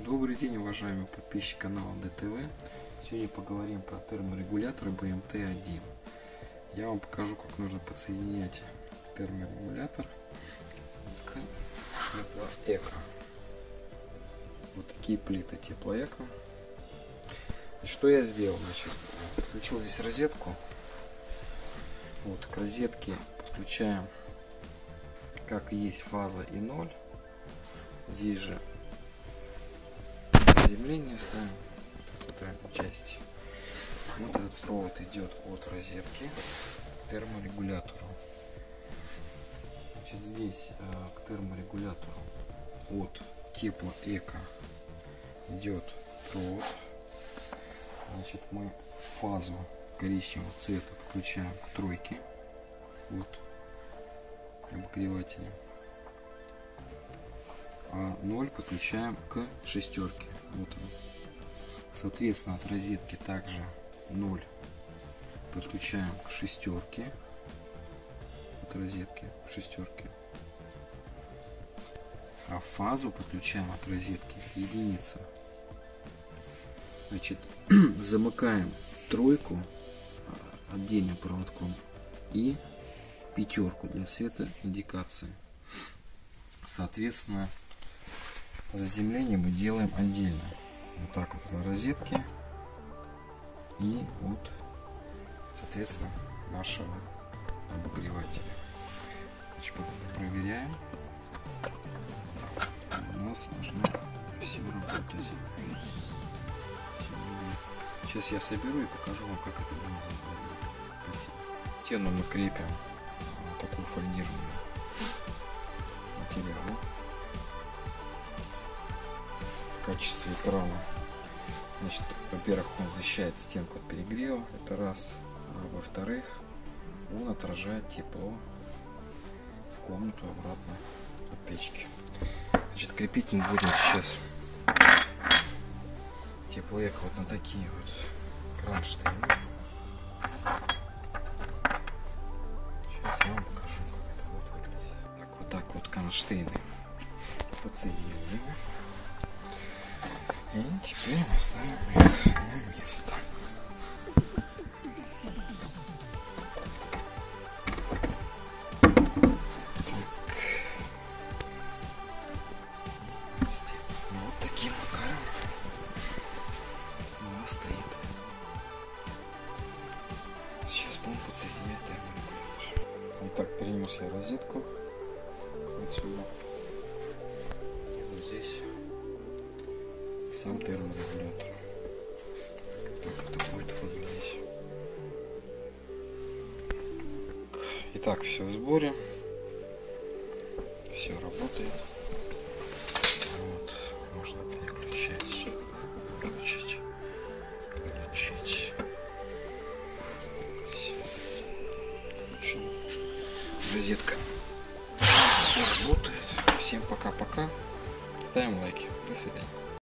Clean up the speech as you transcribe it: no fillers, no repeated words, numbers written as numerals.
Добрый день, уважаемые подписчики канала ДТВ. Сегодня поговорим про терморегулятор BMT-1. Я вам покажу, как нужно подсоединять терморегулятор к теплоэко. Вот такие плиты теплоэко. И что я сделал? Значит, подключил здесь розетку. Вот к розетке подключаем, как есть, фаза и 0. Здесь же заземление ставим в центральной части. Вот этот провод идет от розетки к терморегулятору. Значит, здесь к терморегулятору от теплоэко идет провод. Значит, мы фазу коричневого цвета подключаем к тройке от обогревателя, а 0 подключаем к шестерке. Вот он. Соответственно, от розетки также 0 подключаем к шестерке, от розетки к шестерке, а фазу подключаем от розетки к единице. Значит, замыкаем тройку отдельным проводком и пятерку для светоиндикации. Соответственно, заземление мы делаем отдельно. Вот так вот от розетки и от, соответственно, нашего обогревателя. Значит, проверяем. У нас должно все работать. Сейчас я соберу и покажу вам, как это будет. Спасибо. Стену мы крепим такую фольгированную материал в качестве экрана. Значит, во-первых, он защищает стенку от перегрева, это раз. А во-вторых, он отражает тепло в комнату обратно от печки. Значит, крепить мы будем сейчас теплоэко вот на такие вот кронштейны. Сейчас я вам покажу, как это вот выглядит. Вот так вот кронштейны подсоединили. И теперь мы ставим их на место. Вот таким макаром у нас стоит. Сейчас будем подсоединять терморегулятор. Итак, перенес я розетку отсюда. И вот здесь сам терморегулятор. Так это будет выглядеть. Итак, все в сборе. Все работает. Вот, можно переключать. Включить. Включить. Все. Включено. Розетка работает. Всем пока-пока. Ставим лайки. До свидания.